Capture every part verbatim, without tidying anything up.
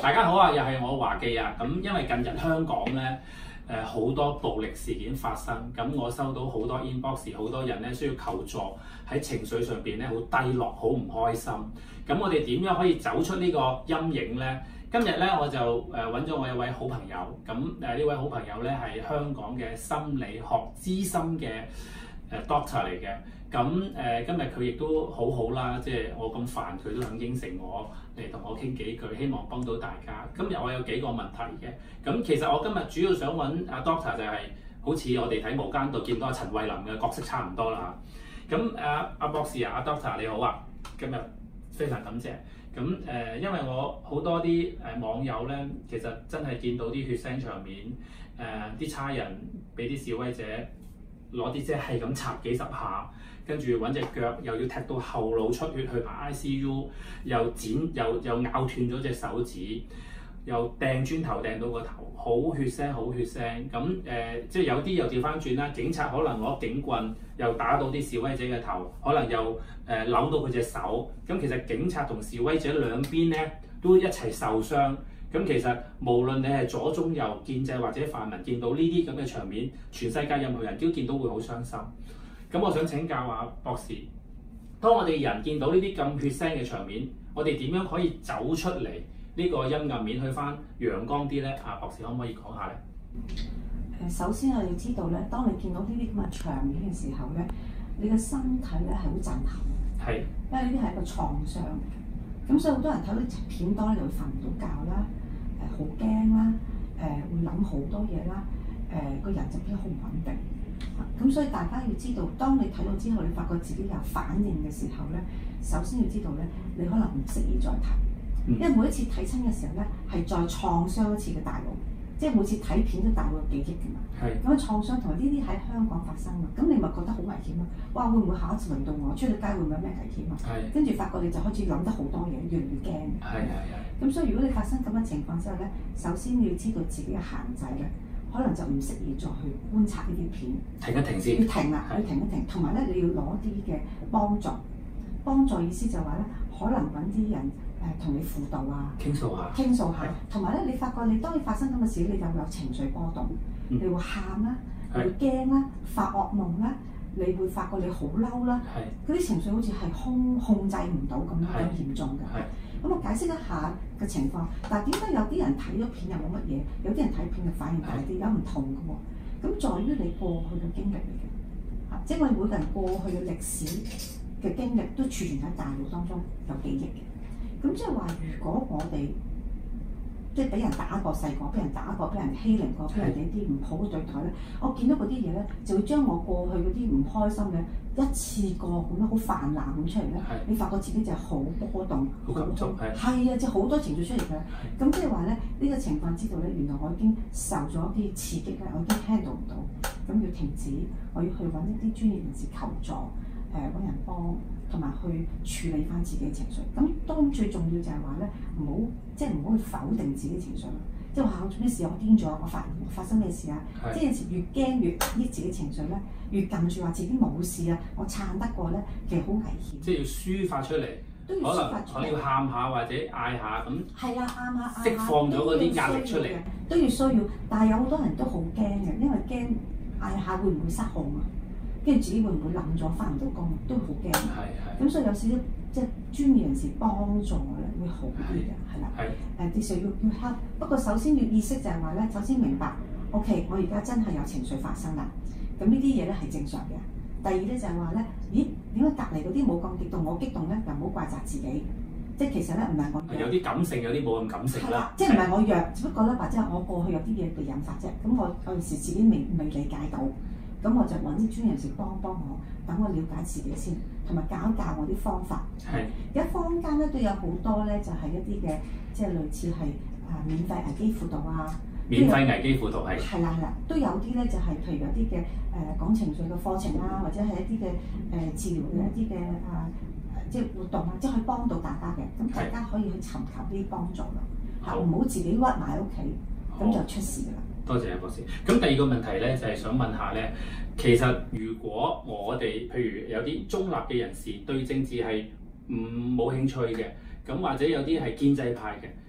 大家好啊，又係我華記啊。咁因為近日香港咧誒好多暴力事件發生，咁我收到好多 inbox， 好多人咧需要求助，喺情緒上邊咧好低落，好唔開心。咁我哋點樣可以走出呢個陰影咧？今日咧我就誒揾咗我一位好朋友，咁誒呢位好朋友咧係香港嘅心理學資深嘅誒 doctor 嚟嘅。咁誒、呃、今日佢亦都好好啦，即係我咁煩佢都肯應承我嚟同我傾幾句，希望幫到大家。今日我有幾個問題嘅，咁其實我今日主要想揾阿 doctor 就係、是、好似我哋睇無間道見到阿陳慧琳嘅角色差唔多啦嚇。咁阿阿博士啊，阿 doctor 你好啊，今日非常感謝。咁誒、呃，因為我好多啲誒網友咧，其實真係見到啲血腥場面，誒、呃、啲差人俾啲示威者攞啲遮係咁插幾十下，跟住揾隻腳又要踢到後腦出血去排 I C U， 又剪又又咬斷咗隻手指，又掟磚頭掟到個頭，好血腥好血腥。咁誒、呃，即係有啲又調翻轉啦，警察可能攞警棍又打到啲示威者嘅頭，可能又誒、呃、扭到佢隻手。咁其實警察同示威者兩邊咧都一齊受傷。咁其實無論你係左中右建制或者泛民，見到呢啲咁嘅場面，全世界任何人都見到會好傷心。咁我想請教下博士，當我哋人見到呢啲咁血腥嘅場面，我哋點樣可以走出嚟呢個陰暗面，去翻陽光啲咧？啊，博士可唔可以講下咧？ 誒，首先我要知道咧，當你見到呢啲咁嘅場面嘅時候咧，你嘅身體咧係好震撼嘅，係，因為呢啲係一個創傷嚟嘅。咁所以好多人睇到片多咧，就會瞓唔到覺啦，誒好驚啦，誒、呃、會諗好多嘢啦，誒、呃、個人就變得好唔穩定。咁所以大家要知道，當你睇到之後，你發覺自己有反應嘅時候咧，首先要知道咧，你可能唔適宜再睇，因為每一次睇親嘅時候咧，係再創傷一次嘅大腦，即係每次睇片都大腦有記憶㗎嘛。係。咁創傷同埋呢啲喺香港發生啊，咁你咪覺得好危險咯？哇！會唔會下一次輪到我出到街會唔會有咩危險啊？係。跟住發覺你就開始諗得好多嘢，越嚟越驚。係係係。咁所以如果你發生咁嘅情況之後咧，首先要知道自己嘅限制咧。可能就唔適宜再去觀察呢啲片，停一停先，要停啦，要停一停。同埋咧，你要攞啲嘅幫助，幫助意思就話咧，可能揾啲人誒同、呃、你輔導啊，傾訴下，傾訴下。同埋咧，你發覺你當你發生咁嘅事，你就會有情緒波動，嗯、你會喊啦，你會驚啦，發噩夢啦，你會發覺你好嬲啦，嗰啲情緒好似係控控制唔到咁樣咁嚴重嘅。咁我解釋一下嘅情況，但係點解有啲人睇咗片又冇乜嘢，有啲人睇片就反應大啲，有唔同嘅喎。咁在於你過去嘅經歷嚟嘅，嚇，即係我哋每個人過去嘅歷史嘅經歷都儲存喺大腦當中有記憶嘅。咁即係話，如果我哋即係俾人打過細個，俾人打過，俾人欺凌過，俾人哋啲唔好嘅對待咧，我見到嗰啲嘢咧，就會將我過去嗰啲唔開心嘅一次過咁樣好泛濫咁出嚟咧。你發覺自己就係好波動，好感觸，係係啊，即係好多情緒出嚟嘅。咁即係話咧，呢個情況知道咧，原來我已經受咗啲刺激咧，我已經 handle 唔到，咁要停止，我要去揾一啲專業人士求助，誒、呃、揾人幫。同埋去處理翻自己嘅情緒，咁當然最重要就係話咧，唔好即係唔好去否定自己情緒，即係話我做咩事我癲咗，我發發生咩事啊？即係有時越驚越抑自己情緒咧，越撳住話自己冇事啊，我撐得過咧，其實好危險。即係要抒發出嚟，都要抒發出嚟，可能要喊下或者嗌下咁。係啦，喊下嗌下，釋放咗嗰啲壓力出嚟，都要需要。但係有好多人都好驚嘅，因為驚嗌下會唔會失控啊？跟住自己會唔會冧咗翻唔到工，都好驚。係係。咁所以有少少即係專業人士幫助咧，會好啲嘅，係啦。係。誒啲需要要 help，不過首先要意識就係話咧，首先明白 ，OK， 我而家真係有情緒發生啦。咁呢啲嘢咧係正常嘅。第二咧就係話咧，咦點解隔離嗰啲冇咁激動，我激動咧，又唔好怪責自己。即係其實咧唔係我弱，有啲感性，有啲冇咁感性啦。即係唔係我弱，只不過咧或者我過去有啲嘢被引發啫。咁我有陣時自己未未理解到。咁我就揾啲專業人士幫幫我，等我了解自己先，同埋教教我啲方法。係。而家坊間咧都有好多咧，就係、是、一啲嘅，即係類似係啊免費危機輔導啊。免費危機輔導係。係啦係啦，都有啲咧就係、是、譬如有啲嘅誒講情緒嘅課程啊，或者係一啲嘅誒治療嘅一啲嘅啊即係活動啊，即係可以幫到大家嘅。咁大家可以去尋求啲幫助咯。嚇，唔好自己屈埋喺屋企，咁就出事㗎啦。多謝阿博士。咁第二個問題咧，就係、是、想問下咧，其實如果我哋譬如有啲中立嘅人士對政治係唔冇興趣嘅，咁或者有啲係建制派嘅，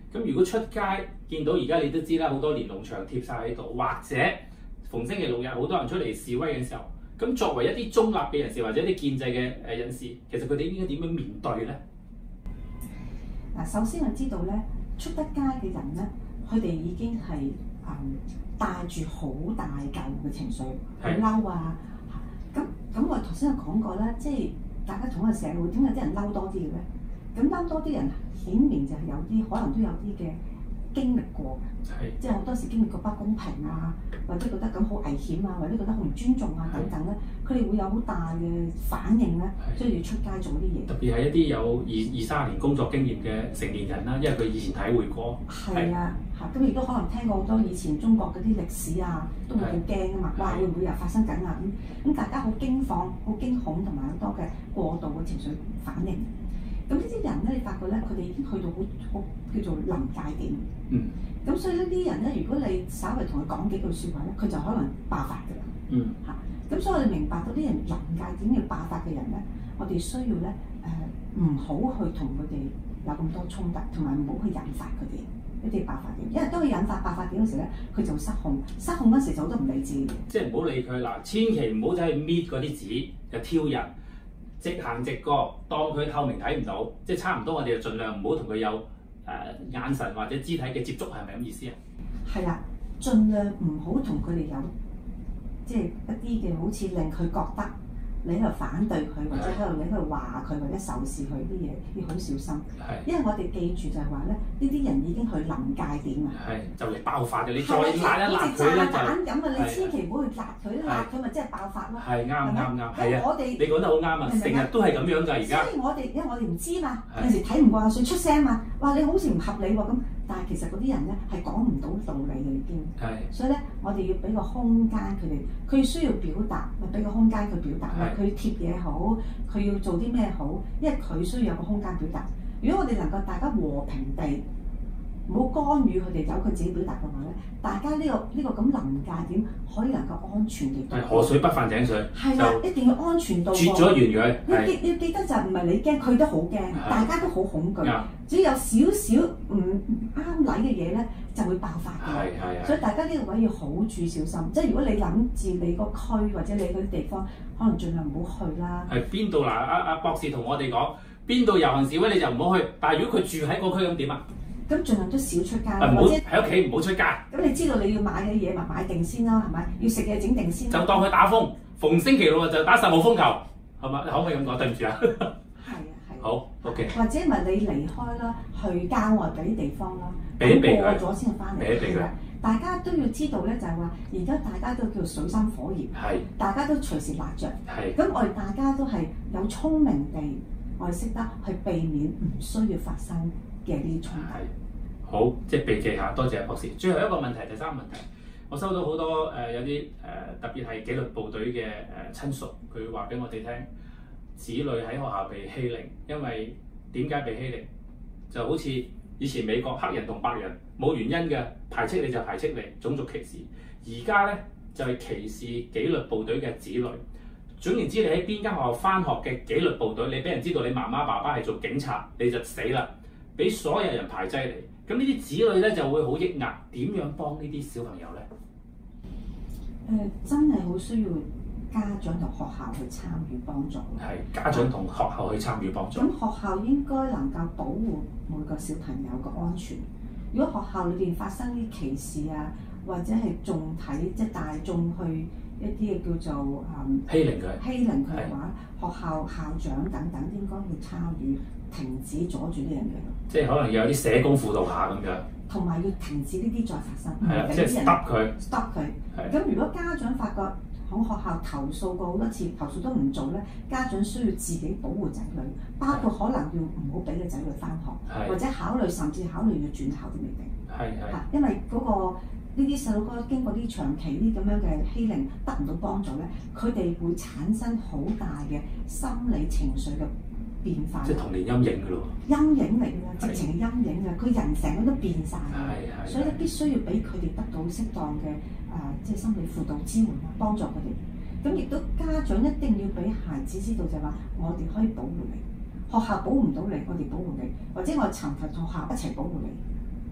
咁如果出街見到而家你都知啦，好多連儂牆貼晒喺度，或者逢星期六日好多人出嚟示威嘅時候，咁作為一啲中立嘅人士或者一啲建制嘅誒人士，其實佢哋應該點樣面對咧？ 嗱，首先我知道咧，出得街嘅人咧，佢哋已經係誒、嗯、帶住好大嚿嘅情緒，好嬲啊！咁咁我頭先有講過啦，即係大家同一個社會，點解啲人嬲多啲嘅咧？咁嬲多啲人顯然就係有啲可能都有啲嘅經歷過嘅，即係好多時經歷過不公平啊，或者覺得咁好危險啊，或者覺得好唔尊重啊等等咧，佢哋會有好大嘅反應咧，所以要出街做啲嘢。特別係一啲有二二三十年工作經驗嘅成年人啦，因為佢以前體會過。 係啊，嚇咁亦都可能聽過好多以前中國嗰啲歷史啊，都會好驚啊嘛，哇會唔會又發生緊啊咁咁，大家好驚慌、好驚恐同埋好多嘅過度嘅情緒反應。咁呢啲人咧，你發覺咧，佢哋已經去到好好叫做臨界點。 嗯。 咁所以呢啲人咧，如果你稍微同佢講幾句説話咧，佢就可能爆發㗎啦。 嗯。 嚇、啊，咁所以我哋明白到啲人臨界點要爆發嘅人咧，我哋需要咧誒唔好去同佢哋有咁多衝突，同埋唔好去引發佢哋一啲爆發點，因為當佢引發爆發點嗰時咧，佢就會失控，失控嗰時就好多唔理智嘅嘢。即係唔好理佢嗱，千祈唔好走去搣嗰啲紙，就挑人。直行直過，當佢透明睇唔到，即係差唔多，我哋就盡量唔好同佢有誒、呃、眼神或者肢體嘅接觸，係咪咁意思啊？係啦， 盡量唔好同佢哋有即係一啲嘅好似令佢覺得你喺度反對佢，或者喺度你喺度話佢，或者仇視佢啲嘢，要好小心。係，因為我哋記住就係話咧，呢啲人已經去臨界點啊。係，就嚟爆發嘅，你再辣一辣佢咧就炸彈咁啊！你千祈唔好去辣佢，辣佢咪即係爆發咯。係啱啱啱，係啊！我哋你講得好啱啊！成日都係咁樣㗎，而家。所以我哋因為我哋唔知嘛，有時睇唔慣想出聲嘛，話你好似唔合理喎咁。但係其實嗰啲人咧係講唔到道理嘅已經，係，所以咧我哋要俾個空間佢哋，佢需要表達，咪俾個空間佢表達，佢貼嘢好，佢要做啲咩好，因為佢需要有個空間表達。如果我哋能夠大家和平地，唔好干預佢哋，由佢自己表達嘅話咧，大家呢、這個呢、這個咁臨界點可以能夠安全地。係河水不犯井水。係啦，一定要安全到。絕咗緣佢。要記要記得就唔係你驚，佢都好驚，大家都好恐懼。只要有少少唔啱禮嘅嘢咧，就會爆發㗎。係係。所以大家呢個位要好注小心。即係如果你諗住你個區或者你嗰啲地方，可能盡量唔好去啦。係邊度嗱？阿阿博士同我哋講，邊度遊行示威你就唔好去。但係如果佢住喺個區咁點啊？咁盡量都少出街，或者喺屋企唔好出街。咁你知道你要買嘅嘢咪買定先啦，係咪？要食嘅整定先。就當佢打風，逢星期六就打十號風球，係咪？你可唔可以咁講？對唔住啊。係啊係。好 OK。或者咪你離開啦，去郊外嗰啲地方啦，咁過咗先翻嚟。避一避佢。大家都要知道咧，就係話而家大家都叫水深火熱，係。大家都隨時辣着，係。咁我哋大家都係有聰明地，我哋識得去避免唔需要發生嘅呢啲衝突。好，即係避忌下，多謝博士。最後一個問題，第三個問題，我收到好多誒、呃、有啲誒、呃、特別係紀律部隊嘅誒親屬，佢話俾我哋聽，子女喺學校被欺凌，因為點解被欺凌？就好似以前美國黑人同白人冇原因嘅排斥你就排斥你，種族歧視。而家咧就係、是、歧視紀律部隊嘅子女。總言之，你喺邊間學校返學嘅紀律部隊，你俾人知道你媽媽爸爸係做警察，你就死啦，俾所有人排擠你。咁呢啲子女咧就會好抑壓，點樣幫呢啲小朋友咧？誒、呃，真係好需要家長同學校去參與幫助。係家長同學校去參與幫助。咁、嗯、學校應該能夠保護每個小朋友嘅安全。如果學校裏邊發生啲歧視啊，或者係眾體即係大眾去一啲嘅叫做誒、嗯、欺凌佢，欺凌佢嘅話，學校校長等等應該要參與。停止阻住呢樣嘢咯，即係可能要有啲社工輔導下咁樣，同埋要停止呢啲再發生，係啦，即係 stop 佢，stop 佢。咁如果家長發覺喺學校投訴過好多次，投訴都唔做咧，家長需要自己保護仔女，包括可能要唔好俾個仔女返學，或者考慮甚至考慮要轉校都未定。係係，因為嗰、嗰個呢啲細路哥經過啲長期呢咁樣嘅欺凌得唔到幫助咧，佢哋會產生好大嘅心理情緒嘅變化，即係童年陰影㗎咯，陰影嚟㗎，直情係陰影㗎。佢人成個都變晒㗎，所以咧必須要俾佢哋得到適當嘅誒、呃，即係心理輔導支援啊，幫助佢哋。咁亦都家長一定要俾孩子知道就係話，我哋可以保護你，學校保護唔到你，我哋保護你，或者我尋求同學校一齊保護你。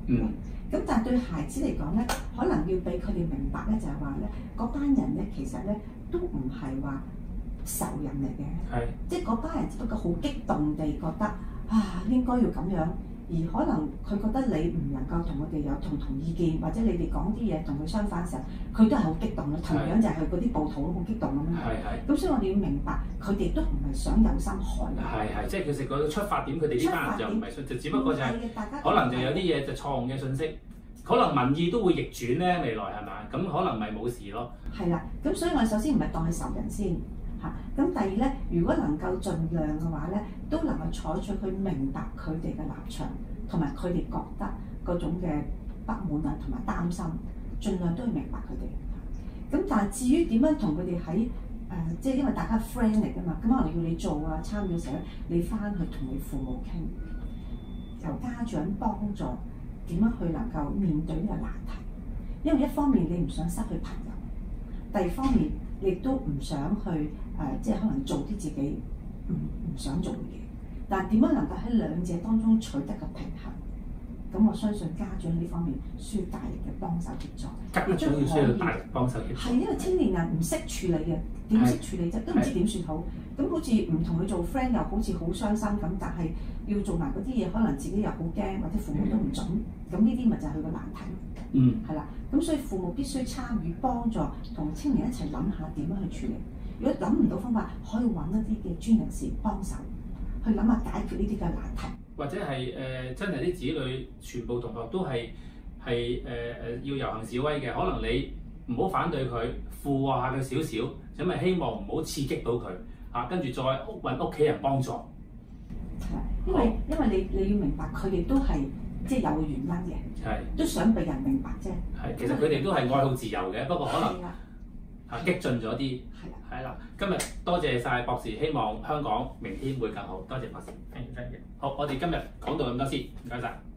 嗯。 咁但係對孩子嚟講咧，可能要俾佢哋明白咧，就係話咧，嗰班人咧其實咧都唔係話仇人嚟嘅， 係， 即係嗰班人只不過好激動地覺得啊應該要咁樣，而可能佢覺得你唔能夠同佢哋有同同意見，或者你哋講啲嘢同佢相反嘅時候，佢都係好激動咯。同樣就係嗰啲暴徒好激動咁樣。 係係。 咁所以我哋要明白，佢哋都唔係想有心害人。 係係，即係其實個出發點，佢哋呢班人就唔係想，就只不過就係、是、可能就有啲嘢就錯誤嘅信息，可能民意都會逆轉咧，未來係咪？咁可能咪冇事咯。係啦， 咁所以我哋首先唔係當佢仇人先嚇。咁第二咧，如果能夠盡量嘅話咧，都能夠採取佢明白佢哋嘅立場，同埋佢哋覺得嗰種嘅不滿啊，同埋擔心，盡量都要明白佢哋。咁但係至於點樣同佢哋喺誒，即係因為大家 friend 嚟㗎嘛，咁可能要你做啊參與嘅時候，你翻去同你父母傾，由家長幫助點樣去能夠面對呢個難題。因為一方面你唔想失去朋友，第二方面你亦都唔想去誒、呃，即係可能做啲自己唔唔想做嘅嘢。但係點樣能夠喺兩者當中取得個平衡？咁我相信家長呢方面需要大力嘅幫手協助。 家長要需要大力幫手協助。 係因為青年人唔識處理嘅，點識處理啫？都唔知點算好。咁好似唔同佢做 friend 又好似好傷心咁，但係要做埋嗰啲嘢，可能自己又好驚，或者父母都唔準。咁呢啲咪就係佢個難題。 嗯。係啦，咁所以父母必須參與幫助，同青年一齊諗下點樣去處理。如果諗唔到方法，可以揾一啲嘅專人士幫手，去諗下解決呢啲嘅難題。 或者係誒、呃、真係啲子女全部同學都係係誒誒要遊行示威嘅，可能你唔好反對佢，附和下佢少少，因為希望唔好刺激到佢啊，跟住再揾屋企人幫助。 係，因為好因為你你要明白，佢哋都係即係有原因嘅，係都想俾人明白啫。係， 其實佢哋都係愛好自由嘅，不過可能嚇激進咗啲。係啦，係啦，今日多謝晒博士，希望香港明天會更好。多謝博士，thank you thank you。好，我哋今日講到咁多先，唔該晒。